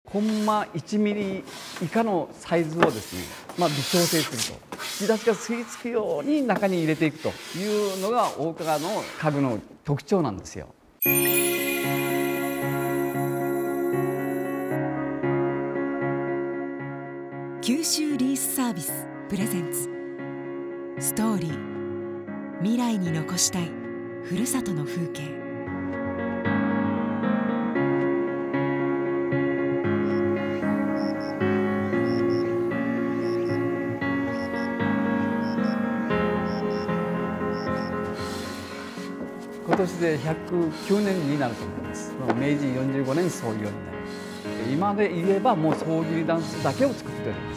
コンマ1ミリ以下のサイズをですね、微調整すると吹き出しが吸い付くように中に入れていくというのが大川の家具の特徴なんですよ。 九州リースサービスプレゼンツストーリー未来に残したいふるさとの風景。 今年で109年になると思います。明治45年創業になります。今で言えばもう総切りダンスだけを作っております。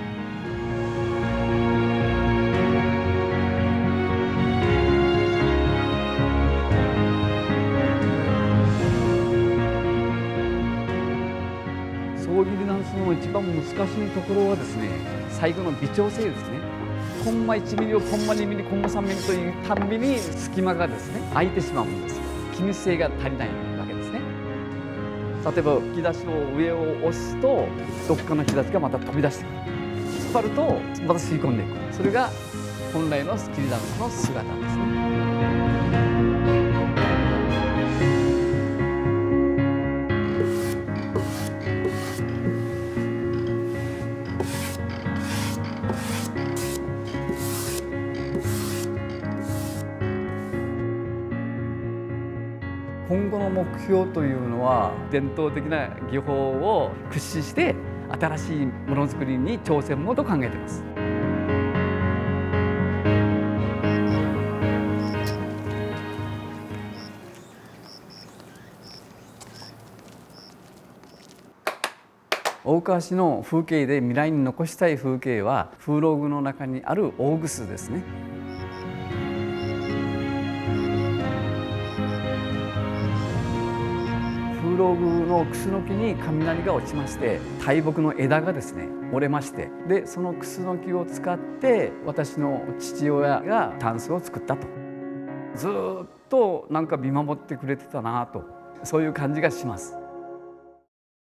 総切りダンスの一番難しいところはですね、最後の微調整ですね。コンマ1ミリをコンマ2ミリ、コンマ3ミリというたんびに隙間がですね空いてしまうんですよ。気密性が足りないわけですね。例えば吹き出しを上を押すとどっかの引き出しがまた飛び出してくる。引っ張るとまた吸い込んでいく。それが本来のスキリダンスの姿ですね。今後の目標というのは伝統的な技法を駆使して新しいものづくりに挑戦もと考えています。大川市の風景で未来に残したい風景は風炉具の中にある大楠ですね。風炉具のクスノキに雷が落ちまして大木の枝がですね折れまして、でそのクスノキを使って私の父親がタンスを作ったと。ずっとなんか見守ってくれてたなと、そういう感じがします。